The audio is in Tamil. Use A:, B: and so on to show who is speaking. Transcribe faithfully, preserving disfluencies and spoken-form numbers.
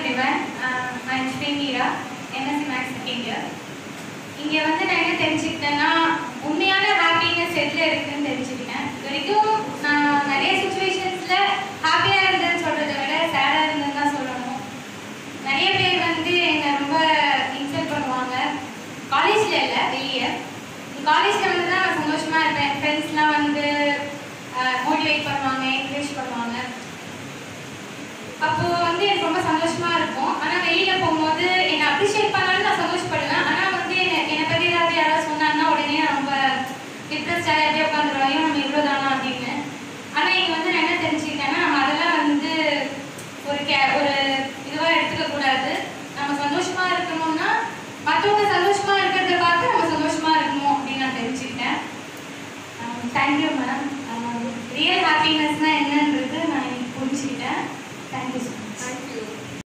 A: everyone. Uh, I am Sri Meera, M S C Maths second year. இங்கே வந்து நான் என்ன தெரிஞ்சுக்கிட்டேன்னா உண்மையான ஹாப்பினஸ் எதில் இருக்குதுன்னு தெரிஞ்சுக்கிட்டேன். இது வரைக்கும் நான் நிறைய சுச்சுவேஷன்ஸில் ஹாப்பியாக இருந்தேன்னு சொல்கிறத விட சேடாக இருந்ததுன்னு தான் சொல்லணும். நிறைய பேர் வந்து என்னை ரொம்ப இன்சல்ட் பண்ணுவாங்க. காலேஜில் இல்லை, வெளியே. காலேஜில் வந்து தான் நான் சந்தோஷமாக இருப்பேன். ஃப்ரெண்ட்ஸ்லாம் வந்து மோட்டிவேட் பண்ணுவாங்க, என்கரேஜ் பண்ணுவாங்க. அப்போது வந்து எனக்கு ரொம்ப சந்தோஷமாக இருக்கும். ஆனால் வெளியில் போகும்போது என்னை அப்ரிஷியேட் பண்ணாலும் நான் சந்தோஷப்படுவேன். ஆனால் வந்து என்னை என்னை பற்றி ஏதாவது யாராவது சொன்னாங்கன்னா உடனே நான் ரொம்ப டிப்ரெஸ்டாக அப்படியே